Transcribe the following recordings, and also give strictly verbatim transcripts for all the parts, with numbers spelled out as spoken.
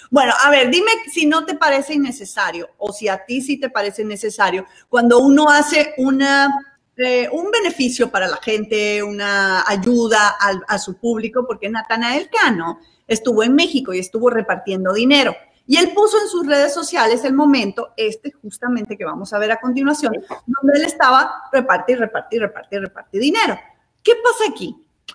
Bueno, a ver, dime si no te parece innecesario o si a ti sí te parece necesario cuando uno hace una, eh, un beneficio para la gente, una ayuda a, a su público, porque Natanael Cano estuvo en México y estuvo repartiendo dinero. Y él puso en sus redes sociales el momento, este justamente que vamos a ver a continuación, donde él estaba reparte y reparte y reparte y reparte dinero. ¿Qué pasa aquí?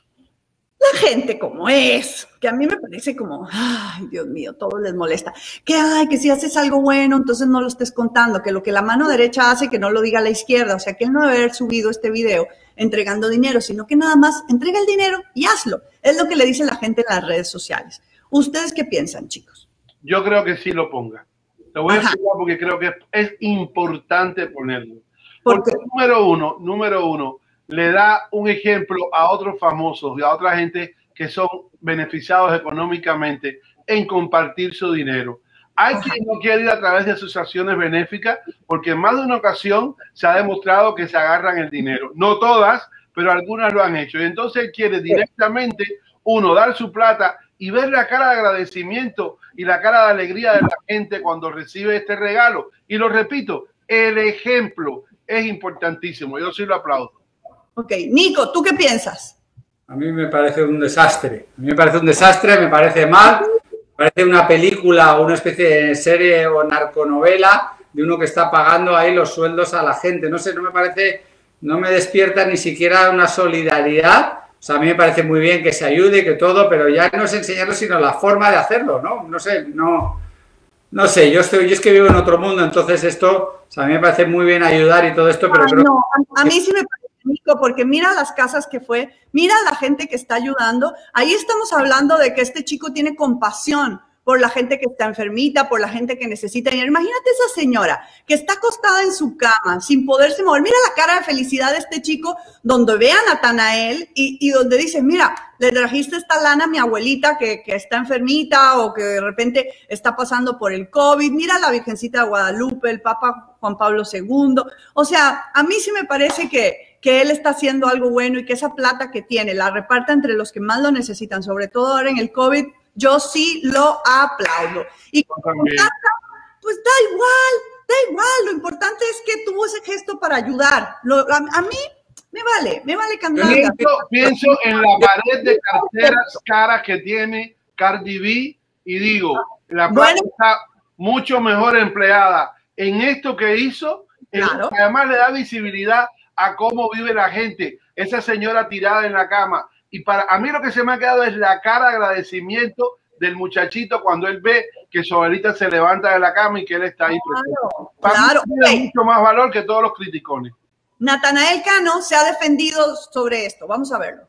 La gente como es, que a mí me parece como, ay, Dios mío, todo les molesta. Que, ay, que si haces algo bueno, entonces no lo estés contando, que lo que la mano derecha hace, que no lo diga la izquierda. O sea, que él no debe haber subido este video entregando dinero, sino que nada más entrega el dinero y hazlo. Es lo que le dice la gente en las redes sociales. ¿Ustedes qué piensan, chicos? Yo creo que sí lo ponga. Lo voy Ajá. a explicar porque creo que es importante ponerlo. Porque, ¿Por número uno, número uno, le da un ejemplo a otros famosos y a otra gente que son beneficiados económicamente en compartir su dinero. Hay Ajá. quien no quiere ir a través de asociaciones benéficas porque en más de una ocasión se ha demostrado que se agarran el dinero. No todas, pero algunas lo han hecho. Y entonces quiere directamente, uno, dar su plata y ver la cara de agradecimiento y la cara de alegría de la gente cuando recibe este regalo. Y lo repito, el ejemplo es importantísimo. Yo sí lo aplaudo. Ok, Nico, ¿tú qué piensas? A mí me parece un desastre. A mí me parece un desastre, me parece mal. Me parece una película o una especie de serie o narconovela de uno que está pagando ahí los sueldos a la gente. No sé, no me parece, no me despierta ni siquiera una solidaridad. O sea, a mí me parece muy bien que se ayude, que todo, pero ya no es enseñarlo, sino la forma de hacerlo, ¿no? No sé, no, no sé, yo estoy, yo es que vivo en otro mundo, entonces esto, o sea, a mí me parece muy bien ayudar y todo esto, pero... Ay, creo no, a, a mí sí me parece, Nico, porque mira las casas que fue, mira la gente que está ayudando, ahí estamos hablando de que este chico tiene compasión por la gente que está enfermita, por la gente que necesita dinero. Imagínate esa señora que está acostada en su cama sin poderse mover. Mira la cara de felicidad de este chico donde ve a Natanael y, y donde dice, mira, le trajiste esta lana a mi abuelita que, que está enfermita o que de repente está pasando por el COVID. Mira la Virgencita de Guadalupe, el Papa Juan Pablo segundo. O sea, a mí sí me parece que, que él está haciendo algo bueno y que esa plata que tiene la reparta entre los que más lo necesitan, sobre todo ahora en el COVID. Yo sí lo aplaudo. Y como plata, pues da igual, da igual. Lo importante es que tuvo ese gesto para ayudar. Lo, a, a mí me vale, me vale cantar. Pienso, pienso en la pared de carteras caras que tiene Cardi B y digo, la plata bueno, está mucho mejor empleada en esto que hizo, claro. en, además le da visibilidad a cómo vive la gente. Esa señora tirada en la cama. Y para a mí lo que se me ha quedado es la cara de agradecimiento del muchachito cuando él ve que su abuelita se levanta de la cama y que él está ahí. Claro, para claro. mí tiene mucho más valor que todos los criticones. Natanael Cano se ha defendido sobre esto. Vamos a verlo.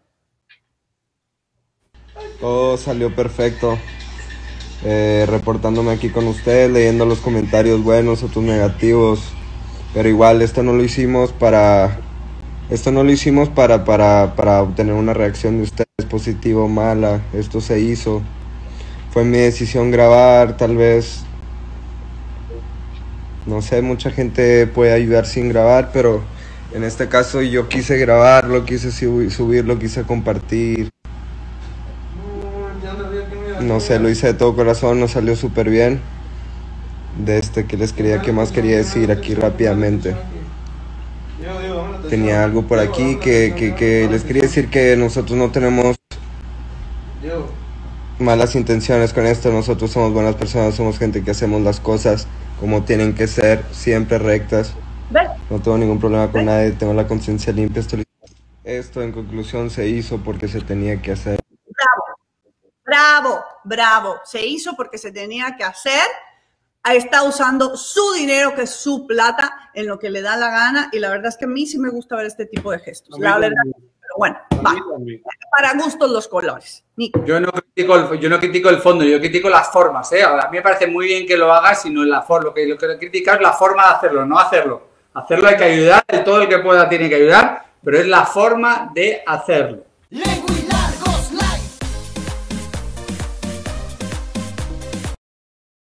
Todo salió perfecto. Eh, reportándome aquí con ustedes, leyendo los comentarios buenos, otros negativos. Pero igual esto no lo hicimos para... Esto no lo hicimos para, para, para obtener una reacción de ustedes, positiva o mala. Esto se hizo. Fue mi decisión grabar, tal vez. No sé, mucha gente puede ayudar sin grabar, pero en este caso yo quise grabarlo, quise subirlo, quise compartir. No sé, lo hice de todo corazón, nos salió súper bien. De este que les quería, ¿qué más quería decir aquí rápidamente? Tenía algo por aquí que, que, que les quería decir que nosotros no tenemos malas intenciones con esto. Nosotros somos buenas personas, somos gente que hacemos las cosas como tienen que ser, siempre rectas. No tengo ningún problema con nadie, tengo la conciencia limpia. Esto, esto en conclusión se hizo porque se tenía que hacer. Bravo, bravo, bravo. Se hizo porque se tenía que hacer. Está usando su dinero, que es su plata, en lo que le da la gana, y la verdad es que a mí sí me gusta ver este tipo de gestos, la verdad, pero bueno, va, para gustos los colores. Nico. Yo no critico el, yo no critico el fondo, yo critico las formas, ¿eh? A mí me parece muy bien que lo hagas, sino la forma, lo que lo que critico es la forma de hacerlo, no hacerlo. Hacerlo hay que ayudar, todo el que pueda tiene que ayudar, pero es la forma de hacerlo.